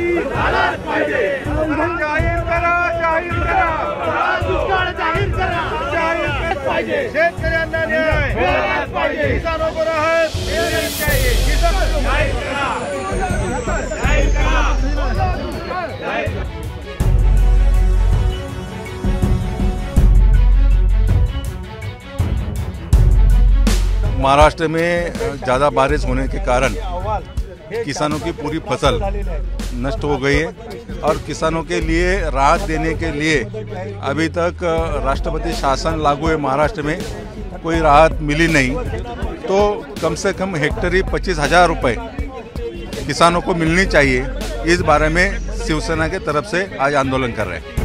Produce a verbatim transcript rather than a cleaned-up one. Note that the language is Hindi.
जाहीर करा, जाहीर करा, दुष्काळ जाहीर करा, शेतकऱ्यांना न्याय मिळालाच पाहिजे, किसानों को राहत मिळालीच चाहिए, किसान जाहीर करा, जाहीर करा, जाहीर करा। महाराष्ट्र में ज़्यादा बारिश होने के कारण किसानों की पूरी फसल नष्ट हो गई है और किसानों के लिए राहत देने के लिए अभी तक राष्ट्रपति शासन लागू है महाराष्ट्र में, कोई राहत मिली नहीं। तो कम से कम हेक्टरी पच्चीस हजार रुपये किसानों को मिलनी चाहिए। इस बारे में शिवसेना के तरफ से आज आंदोलन कर रहे हैं।